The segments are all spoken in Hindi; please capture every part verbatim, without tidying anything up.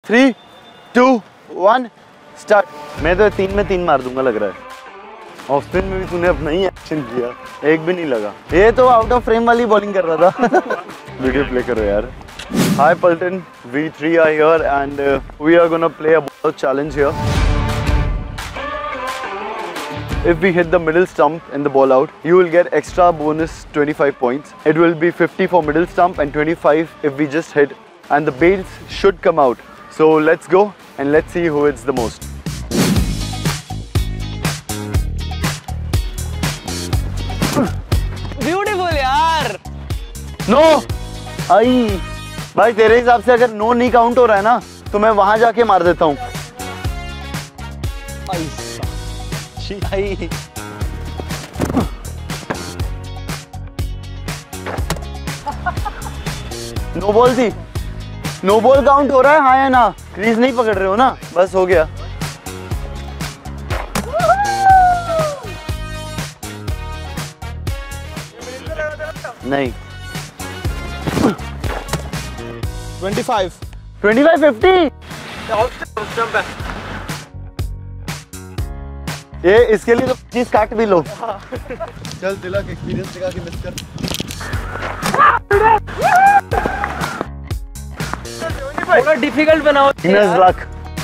Three to one start. मैं तो तीन में तीन मार दूंगा लग रहा है। ऑफ स्पिन में भी तूने अपना ही एक्शन किया, एक भी नहीं लगा। ये तो आउट ऑफ फ्रेम वाली बॉलिंग कर रहा था। वीडियो प्ले करो यार। Hi Pulton, we three are here and uh, we are gonna play a ball challenge here. If we hit the middle stump and the ball out, you will get extra bonus twenty-five points. It will be fifty for middle stump and twenty-five if we just hit, and the bails should come out. So let's go and let's see who hits the most. Beautiful यार। No, आई भाई तेरे हिसाब से अगर नो नहीं काउंट हो रहा है ना तो मैं वहां जाके मार देता हूँ। नो बॉल थी, नो बॉल काउंट हो रहा है हाँ या ना? क्रीज नहीं पकड़ रहे हो ना? बस हो गया। नहीं twenty-five twenty-five fifty ये इसके लिए तो पच्चीस काट भी लो। चल तिलक एक्सपीरियंस दिखा के मिस कर। थोड़ा डिफिकल्ट बनाओ। लक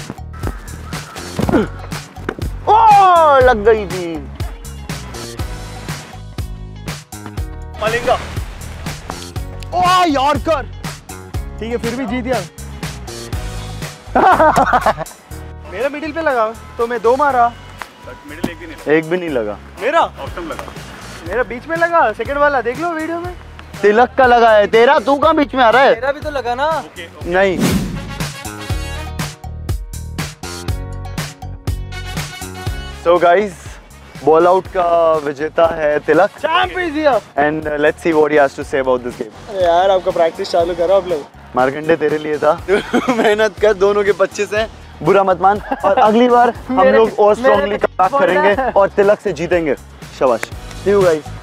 ओ लग गई थी। मलिंगा ओ यॉर्कर। ठीक है फिर भी जीत गया। मेरा मिडिल पे लगा तो मैं दो मारा। मिडिल एक भी नहीं लगा। एक भी नहीं लगा। मेरा ऑप्टम लगा। मेरा बीच में लगा, सेकंड वाला देख लो वीडियो में। तिलक का लगा है, तेरा तू कहाँ बीच में आ रहा है? मेरा भी तो लगा ना। okay, okay. नहीं So guys, बॉल आउट का विजेता है Tilak. Champ is here and let's see what he has to say about this game. अरे यार आपका प्रैक्टिस चालू करो आप लोग। मार्कंडे तेरे लिए था। मेहनत कर, दोनों के पच्चीस हैं, बुरा मत मान। और अगली बार हम लोग और स्ट्रांगली कम बैक करेंगे और तिलक से जीतेंगे। शाबाश। See you guys.